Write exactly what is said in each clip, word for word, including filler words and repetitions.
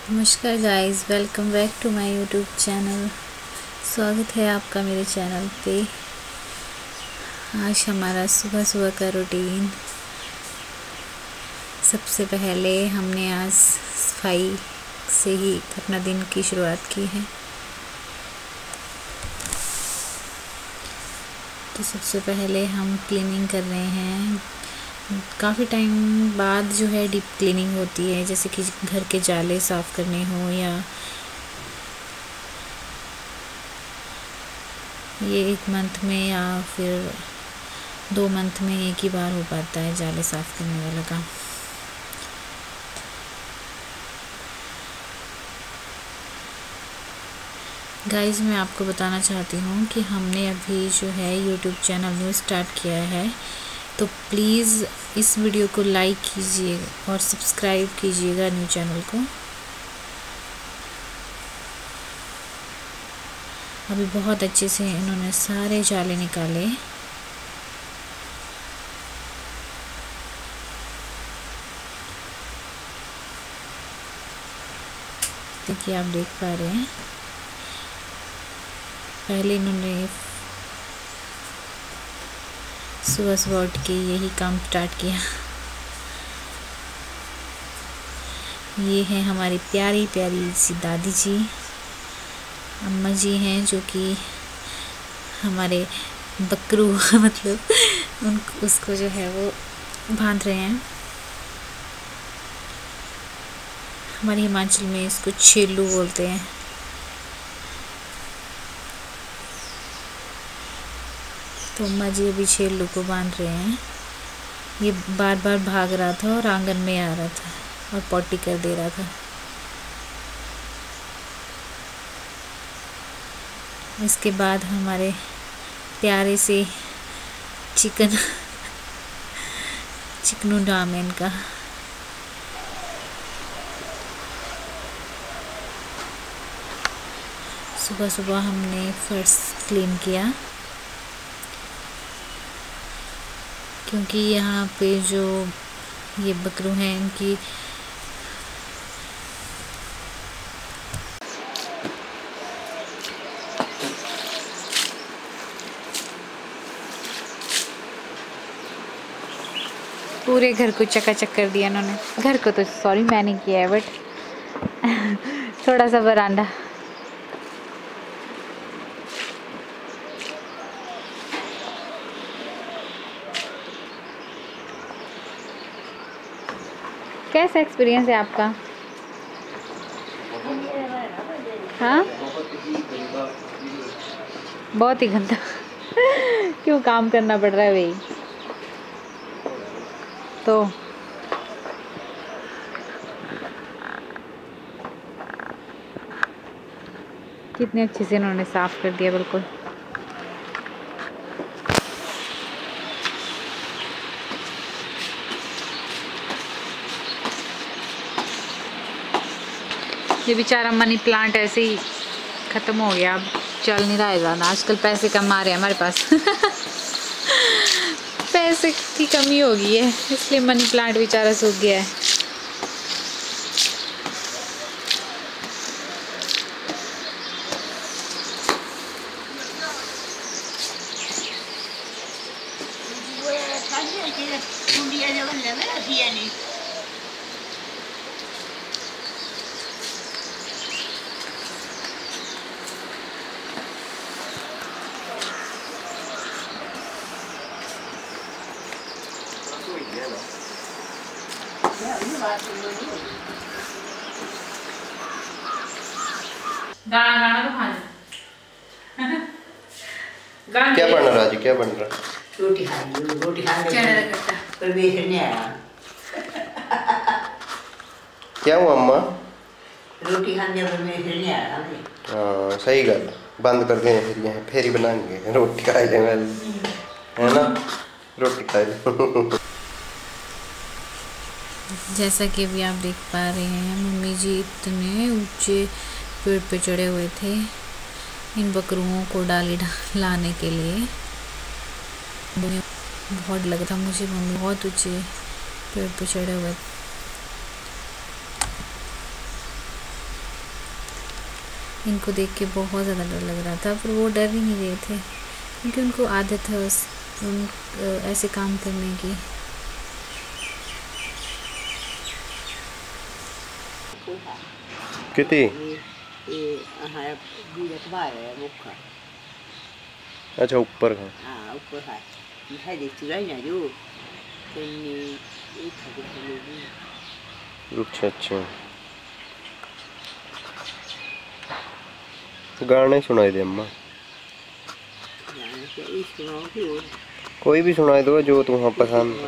नमस्कार guys, welcome back to my YouTube channel. स्वागत है आपका मेरे चैनल पे। आज हमारा सुबह सुबह का रूटीन। सबसे पहले हमने आज सफाई से ही अपना दिन की शुरुआत की है। तो सबसे पहले हम क्लीनिंग कर रहे हैं। काफ़ी टाइम बाद जो है डीप क्लीनिंग होती है, जैसे कि घर के जाले साफ़ करने हो या ये एक मंथ में या फिर दो मंथ में एक ही बार हो पाता है जाले साफ़ करने वाला काम। गाइस, मैं आपको बताना चाहती हूँ कि हमने अभी जो है यूट्यूब चैनल न्यू स्टार्ट किया है, तो प्लीज़ इस वीडियो को लाइक कीजिएगा और सब्सक्राइब कीजिएगा न्यू चैनल को। अभी बहुत अच्छे से इन्होंने सारे जाले निकाले। देखिए, आप देख पा रहे हैं, पहले इन्होंने सुबह सुबह उठ के यही काम स्टार्ट किया। ये है हमारी प्यारी प्यारी सी दादी जी, अम्मा जी हैं, जो कि हमारे बकरू मतलब उन उसको जो है वो बांध रहे हैं। हमारे हिमाचल में इसको छेलू बोलते हैं। तो अम्मा जी अभी छेलू को बांध रहे हैं। ये बार बार भाग रहा था और आंगन में आ रहा था और पॉटी कर दे रहा था। इसके बाद हमारे प्यारे से चिकन चिकनू नाम है इनका। सुबह सुबह हमने फर्श क्लीन किया, क्योंकि यहाँ पे जो ये बकरू हैं इनकी पूरे घर को चकाचक कर दिया इन्होंने। घर को तो सॉरी मैं नहीं किया है, बट थोड़ा सा बरामदा। कैसा एक्सपीरियंस है आपका? हाँ, बहुत ही गंदा। क्यों काम करना पड़ रहा है भाई? तो कितने अच्छे से इन्होंने साफ कर दिया बिल्कुल। ये बेचारा मनी प्लांट ऐसे ही ख़त्म हो गया, अब चल नहीं रहा है ज़्यादा। आजकल पैसे कम आ रहे हैं हमारे पास। पैसे की कमी हो गई है, इसलिए मनी प्लांट बेचारा सूख गया है। गाना गाना तो खा गाना। क्या बन रहा है? क्या बन रहा? रोटी खा ली, रोटी खा ली। चने का कट्टा। परमेश्वर ने आया। क्या हुआ अम्मा? रोटी खाने परमेश्वर ने आया। हाँ, सही गल। बंद कर दें फिर यहाँ फेरी बनाएंगे, रोटी खा ले, है ना? रोटी खा ले। जैसा कि अभी आप देख पा रहे हैं, मम्मी जी इतने ऊंचे पेड़ पे चढ़े हुए थे इन बकरुओं को डाली लाने के लिए। बहुत लग था मुझे, मम्मी बहुत ऊंचे पेड़ पे चढ़े हुए। इनको देख के बहुत ज़्यादा डर लग रहा था, पर वो डर ही नहीं रहे थे क्योंकि उनको आदत है उस उन ऐसे काम करने की। कितनी अच्छा ऊपर का हाँ ऊपर है है देखती रही ना जो अच्छा अच्छा गाने सुनाई दे अम्मा, कोई भी सुनाई दो जो तुम्हें पसंद।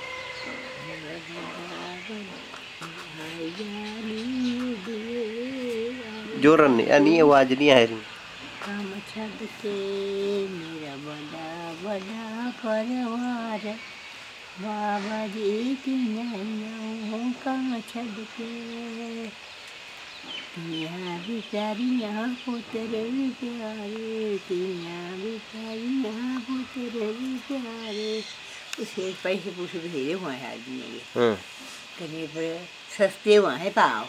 जो रन नहीं आवाज नहीं आ रही। काम छड़ के मेरा बड़ा बड़ा परिवार बाबा जी की नैया काम छड़ के तिया बिचारियाँ पुत्र प्यारे तिया बिचारियाँ पुत्र प्यारे। उसे पैसे पूछे भेजे हुए हैं आदमी ये कहीं पर सस्ते हुए हैं पाओ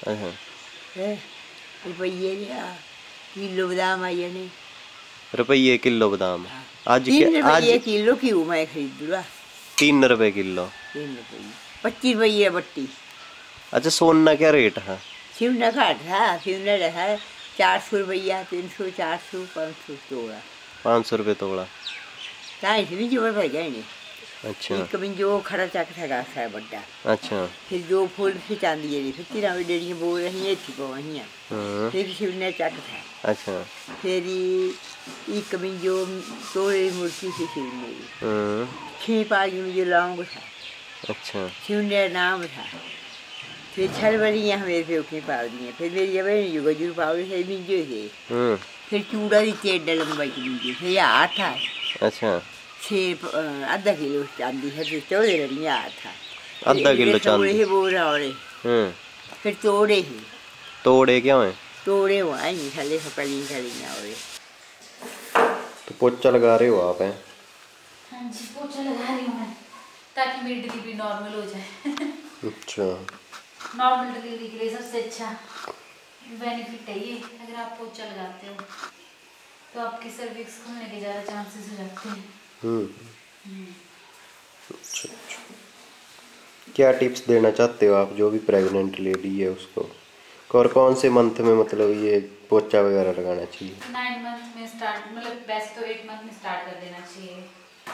रुपये किलो बादाम आई नहीं रुपये किलो बादाम आज तीन रुपये किलो क्यों मैं खरीद लूँ तीन रुपए किलो तीन रुपये पच्चीस रुपये बट्टी। अच्छा सोना क्या रेट है? सोना घाट था सोना रहा चार सौ रुपया तीन सौ चार सौ पाँच सौ तोड़ा पाँच सौ रुपये तोड़ा ढाई सौ भी जोड़ पड़ गए नहीं। अच्छा एक कभी जो खड़ा चक था गाछ है बड्डा। अच्छा फिर दो फूल से चांदी है फिर तीन डेढ़ी बोल रही है थी वही फिर शिवने चक था। अच्छा फिर एक कभी जो तोड़े मूर्ति थी शिवने छः पागी में जो लौंग था। अच्छा शिवने नाम था। फिर छल बड़ी यहाँ मेरे पे उठने पाव दिए फिर मेरी जब जो गजूर पाव से मिंजो थे फिर चूड़ा दी चेट लंबाई की मिंजो फिर आठ था। अच्छा छः आधा किलो चांदी है फिर चौदह लड़ियाँ था आधा किलो चांदी ही बोल रहे फिर तोड़े ही तोड़े क्या है तोड़े हुआ नहीं थले खपली खड़ियाँ और तो पोछा लगा रहे हो आप हैं? हाँ जी पोछा लगा रही हूँ मैं ताकि मेरी डिलीवरी नॉर्मल हो जाए। अच्छा नॉर्मल डिलीवरी के लिए सबसे अच्छा बेनिफिट है ये, अगर आप पोछा लगाते हो तो आपकी सर्विक्स खुलने के ज़्यादा चांसेस हो जाते हैं। हम्म अच्छा अच्छा क्या टिप्स देना चाहते हो आप जो भी प्रेग्नेंट लेडी है उसको, और कौन से मंथ में मतलब ये पोछा वगैरह लगाना चाहिए? नाइन मंथ में स्टार्ट मतलब वैसे तो एट मंथ में स्टार्ट कर देना चाहिए,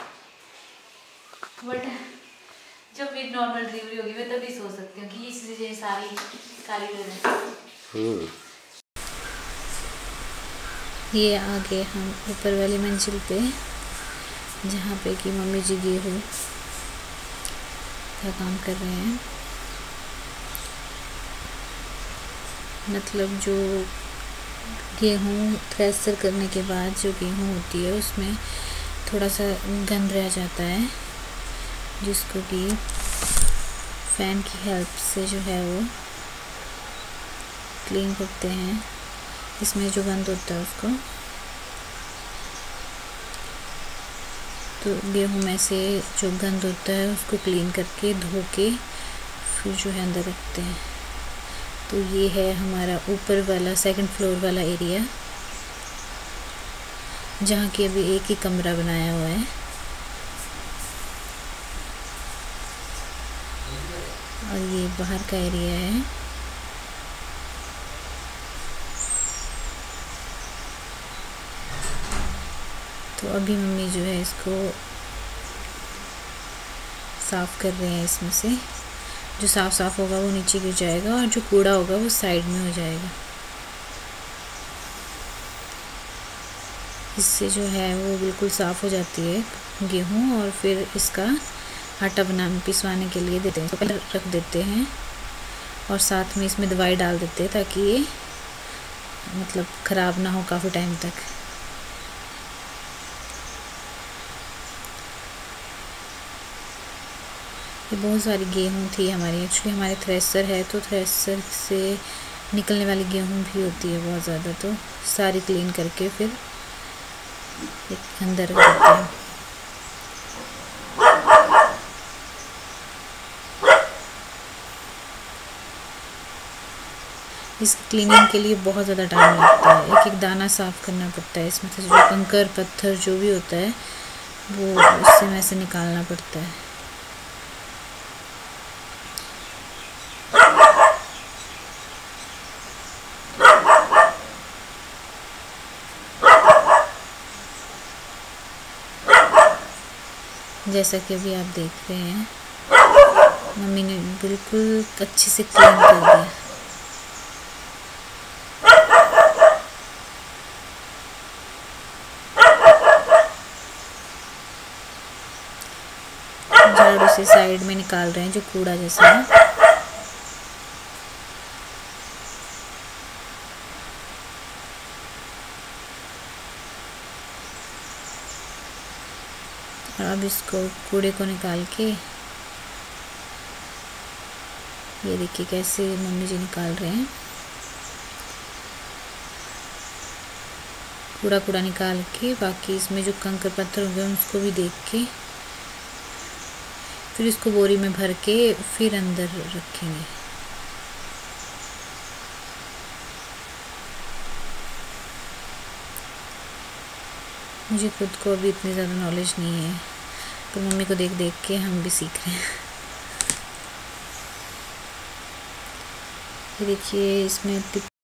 बट जब मेरी नॉर्मल डिलीवरी होगी मैं तभी सोच सकती हूँ कि इस वजह सारी काली हम्म ये आगे हम ऊपर वाली मंजिल पे जहाँ पे कि मम्मी जी गेहूँ का काम कर रहे हैं। मतलब जो गेहूँ थ्रेसर करने के बाद जो गेहूँ होती है उसमें थोड़ा सा गंद रह जाता है जिसको कि फ़ैन की हेल्प से जो है वो क्लीन करते हैं। इसमें जो गंद होता है उसको तो गेहूँ में से जो गंद होता है उसको क्लीन करके धो के फिर जो है अंदर रखते हैं। तो ये है हमारा ऊपर वाला सेकंड फ्लोर वाला एरिया जहाँ की अभी एक ही कमरा बनाया हुआ है और ये बाहर का एरिया है। तो अभी मम्मी जो है इसको साफ़ कर रहे हैं। इसमें से जो साफ़ साफ़ होगा वो नीचे गिर जाएगा और जो कूड़ा होगा वो साइड में हो जाएगा। इससे जो है वो बिल्कुल साफ़ हो जाती है गेहूँ और फिर इसका आटा बना पिसवाने के लिए देते हैं। तो पहले रख देते हैं और साथ में इसमें दवाई डाल देते हैं ताकि ये मतलब ख़राब ना हो काफ़ी टाइम तक। ये बहुत सारी गेहूँ थी हमारी, एक्चुअली हमारे थ्रेसर है तो थ्रेसर से निकलने वाली गेहूँ भी होती है बहुत ज़्यादा, तो सारी क्लीन करके फिर अंदर रख देते हैं। इसकी क्लीनिंग के लिए बहुत ज़्यादा टाइम लगता है, एक एक दाना साफ़ करना पड़ता है इसमें से, जो कंकर पत्थर जो भी होता है वो उससे में से निकालना पड़ता है। जैसा कि अभी आप देख रहे हैं, मम्मी ने बिल्कुल अच्छे से क्लीन कर दिया। झाड़ू से साइड में निकाल रहे हैं जो कूड़ा जैसा है। और अब इसको कूड़े को निकाल के, ये देखिए कैसे मम्मी जी निकाल रहे हैं। कूड़ा कूड़ा निकाल के बाकी इसमें जो कंकर पत्थर होंगे उसको भी देख के फिर इसको बोरी में भर के फिर अंदर रखेंगे। मुझे खुद को अभी इतनी ज़्यादा नॉलेज नहीं है, पर मम्मी को देख देख के हम भी सीख रहे हैं। ये देखिए इसमें